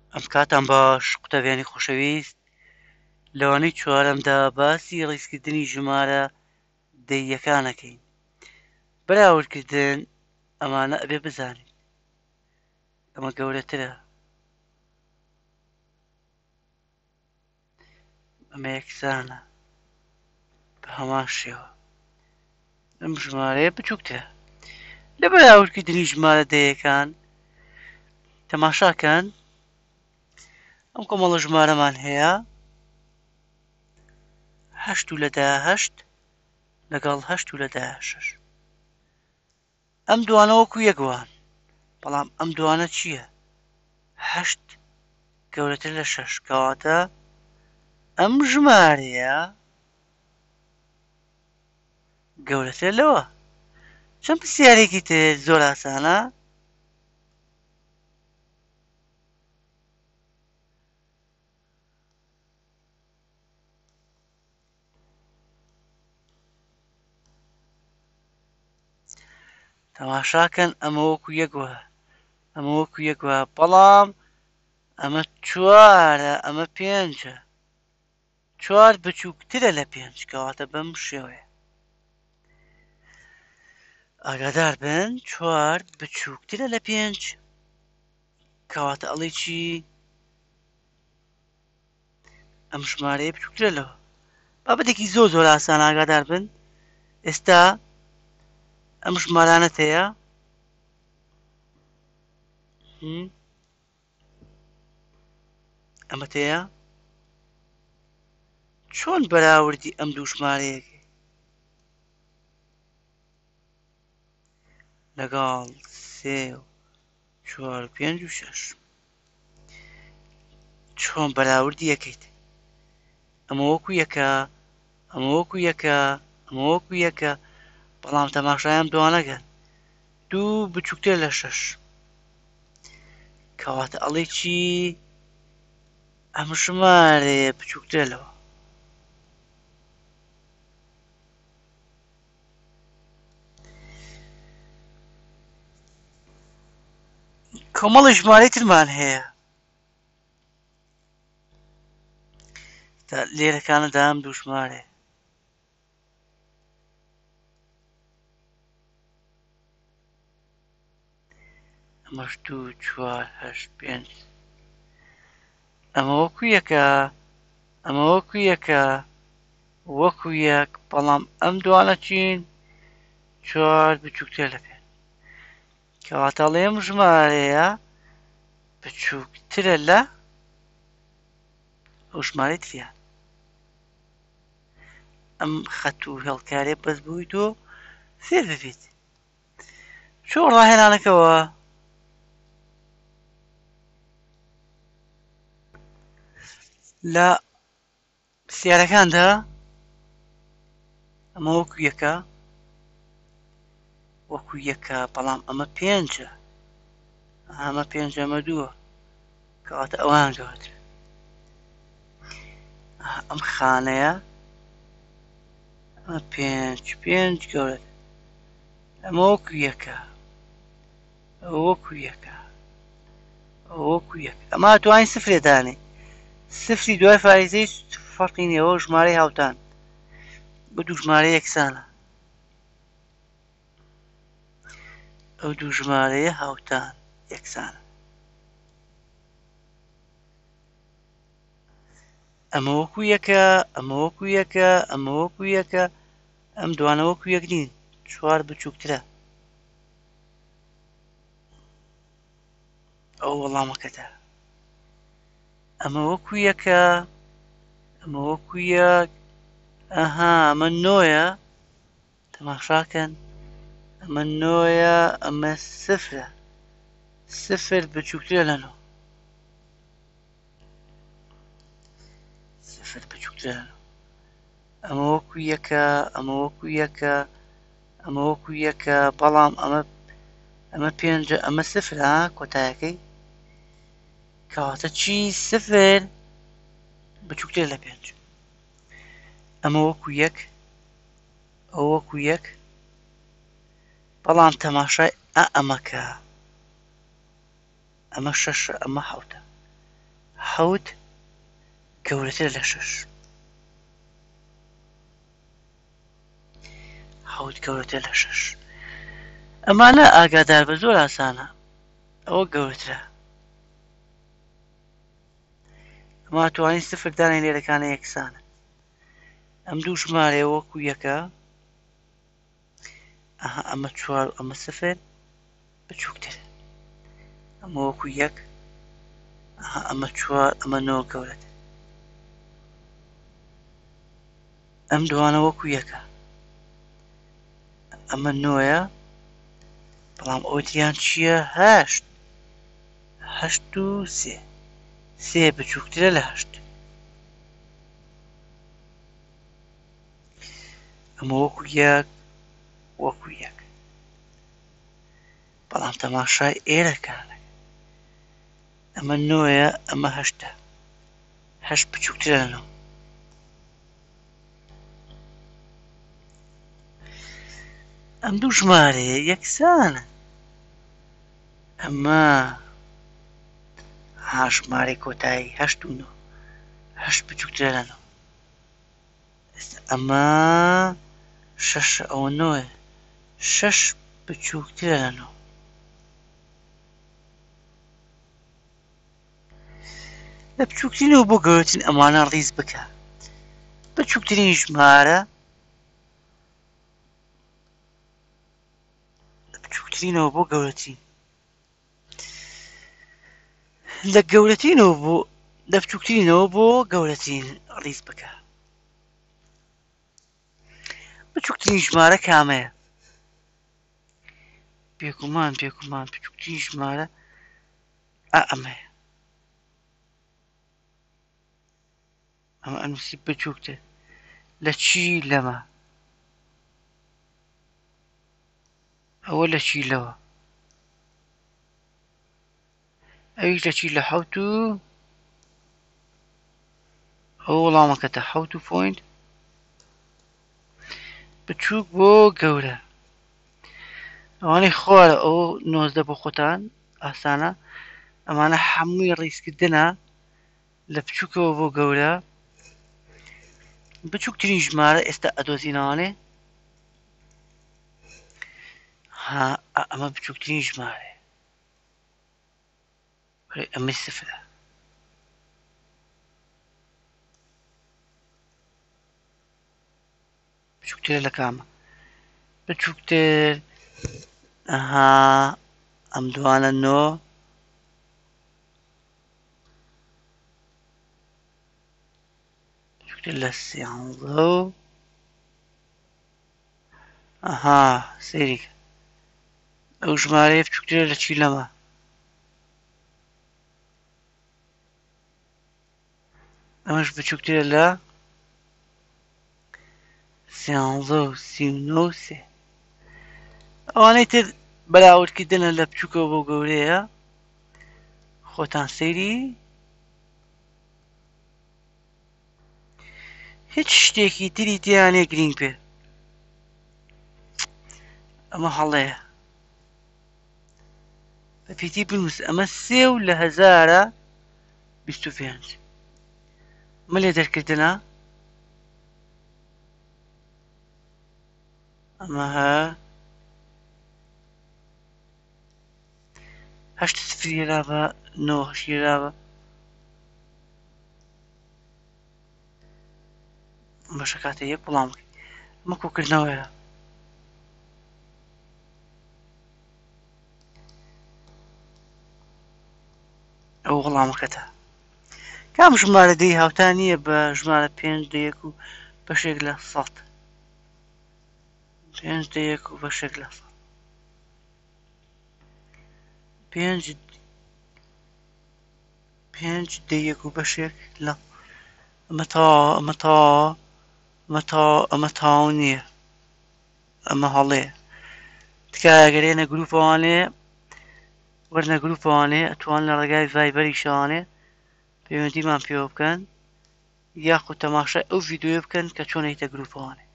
ئەم کاتان باش قوتابیانی خۆشەویست، لەوانەی چوارەمدا باسی ڕیزکردنی ژمارە دەییەکانەکەین. بەراوردکردن ئەمانە ئەبێ بزانین. ئەمە گەورەترە، ئەمە یەکسانە بە هەمان شێوە، ئەم ژمارەیە بچووکترە. لە بەراوردکردنی ژمارە دەیەکان تەماشاکەن ئەم کۆمەڵە ژمارەمان هەیە 8 لەگەڵ 8 ئەم دوانە وەکو یەکوان، بەڵام ئەم دوانە چییە؟ 8 گەورەتر لە 6 کەواتە ئەم ژمارەیە گەورەتر لەوە. چەند پرسیارێکی تر زۆر ئاسانە. تەماشاکەن ئەمە وەکو یەکوە، ئەمە وەکو یەکوە، بەڵام ئەمە چوارە، ئەمە پێنجە. چوار بچووکترە لە پێنج، کەواتە بەم شێوەیە. ئاگادار بن، چوار بچووکترە لە پێنج، کەواتە ئەڵێ چی؟ ئەم ژمارەیە بچووکترە لەوە. بابەتێکی زۆر ئاسان، ئاگادار بن. ئێستا ئەم ژمارانەت هەیە، ئەمەت هەیە، چۆن بەراوردی ئەم دوو ژمارەیەکەی لەگەڵ 3 و 4 و 5 و 6 چۆن بەراوردی یەکەیت؟ ئەمە وەکو یەکە، ئەمە وەکو یەکە، ئەمە وەکو یەکە، بەڵام تەماشای ئەم دوانەکەن، 2 بچووکتر لە 6، کەواتە ئەڵێ چی؟ ئەم ژمارەیە بچووکترە لەوە. کۆمەڵی ژمارەی ترمان هەیە لێرەکانەدا، ئەم دوو ژمارەیە ئەمەش 2 4 8 5 ئەمە وەکو یەکە، ئەمە وەکو یەکە، وەکو یەک، بەڵام ئەم دوانە چین؟ 4 بچووکتر لە پێنج، کەواتە ئەڵێ ئەم ژمارەیە بچووکترە لە ئەو ژمارەی تریان. ئەم خەت و هێڵکارێ بەس بووی تۆ فێر ببیت. چۆن ڕاهێنانەکەوە لە پرسیارەکاندا ئەمە وەکو یەکە، وەکو یەکە، بەڵام ئەمە پێنجە، ئەمە پێنج، ئەمە دووە، کەواتە ئەوان گەورەترە. ئەم خانەیە ئەمە پێنج گەورەتر، ئەمە وەکو یەکە، وەکو یەکە، وەکو یەک، ئەمە توانین سفرێ دانێ، سفری دوای فایزەی فەرقی نییە، ئەوە ژمارەی هاوتان بە دوو ژمارە یەکسانە، ئەو دوو ژمارەیە هاوتان یەکسانە. ئەمە وەکو یەکە، ئەمە وەکو یەکە، ئەمە وەکو یەکە، ئەم دوانە وەکو یەک نین، چوار بچووکترە. ئەو وەڵامەکەتە. ئەمە وەکو یەکە، ئەمە وەکو یەک، ئەها، ئەمە نۆیە، تەماشاکەن، ئەمە نۆیە، ئەمە سفرە، سفر بچووکترە لە نۆ، سفر بچووکترە لە نۆ. ئەمە وەکو یەکە، ئەمە وەکو یەکە، ئەمە وەکو یەکە، بەڵام ئەمە پێنجە، ئەمە سفرە، کۆتایەکەی، کەواتە چی؟ سفر بچووکتر لە پێنج. ئەمە وەکو یەک، ئەو وەکو یەک، بەڵام تەماشای ئەمەکە، ئەمە شەشە، ئەمە حەوتە، حەوت گەورەترە لە 6. حەوت گەورەترە لە 6. ئەمانە ئاگادار بە زۆر ئاسانە. ئەوە گەورەترە. ئەما توانین سفر دانین لێرەکانە یەکسانە. ئەم دوو ژمارەیە وەکو یەکە. ئەمە 4 و ئەمە 0 بچووکتر. ئەمە وەکو یەک. ئەمە 4 ئەمە 9 گەورەتر. ئەم دوانە وەکو یەکە. ئەمە 9ە بەڵام ئەوتریان چییە؟ 8. 8 و 3. 3 بچووکترە لە 8. ئەمە وەکو یەک وەکو یەک. بەڵام تەماشای ئێرەکانە. ئەمە 9ە ئەمە 8ە. 8 بچووکترە لە 9. ئەم دوو ژمارەیە یەکسانە. ئەمە ژمارەی کۆتایی 8 و 9. 8 بچووکترە لە 9. ئەمە 6 ئەوە 9ە. 6 بچووکترە لە 9. لە بچووکترینەوە بۆ گەورەترین ئەمانە ڕیز بکە. بچووکترین ژمارە لە بچووکترینەوە بۆ گەورەترین. لە گەورەترینەوە بۆ لە بچووکترینەوە بۆ گەورەترین ڕیز بکە. بچووکترین ژمارە کامەیە؟ بێگومان بچووکترین ژمارە ئەمەیە. ئەمە ئەنووسی بچووکتر لە چی لەمە؟ ئەوە لە چی لەوە؟ ئەویش لە چی لە 7 و ئەو وەڵامەکەتە 7 و پۆینت بچووک بۆ گەورە. ئەوانەی خوارە ئەو 19 بۆ خۆتان ئاسانە. ئەمانە هەمووی ڕیزکردنە لە بچووکەوە بۆ گەورە. بچووکترین ژمارە ئێستا ئەدۆزینەوانێ. ئەمە بچووکترین ژمارە. ئەمە 0. بچووکترە لە کامە؟ بچووکتر ئەم دوانە 9. بچووکتر لە 13 و سەیری ئەو ژمارەیە بچووکترە لە چی لەمە؟ ئەمەش بچووکترە لە 13 و 39 و 3. ئەوانەی تر بەراوردکردنە لە بچووکەوە بۆ گەورەیە. خۆتان سەیری هیچ شتێکی تری تیانێ گرنگ پێ. ئەمە هەڵەیە. بە پیتی بنووس. ئەمە 3 و لە 1025. ئەمە لێ دەرکردنە. ئەمە 8 سفری لابە 9 لابە. بەشە کاتە یەک وەڵام بکەین. ئەمە کۆکردنەوەیە. ئەو وەڵامەکەتە. کام ژمارە دەی هاوتا نییە بە ژمارە 5 دەیەک و بەشێک لە 100. 5 دەیەک و بەشێک لە 100. 5 دەیەک و بەشێک لە ئەمە تاو نییە. ئەمە هەڵەیە. تکایەگەرێنە گروپەوانێ وەرنە گروپەوانێ ئەتوان لە ڕێگای ڤایبەری شەوانێ پەیوەندیمان پێوە بکەن یاخود تەماشای ئەو ڤیدیۆ بکەن کە چۆن هەیتە گروپەوانێ.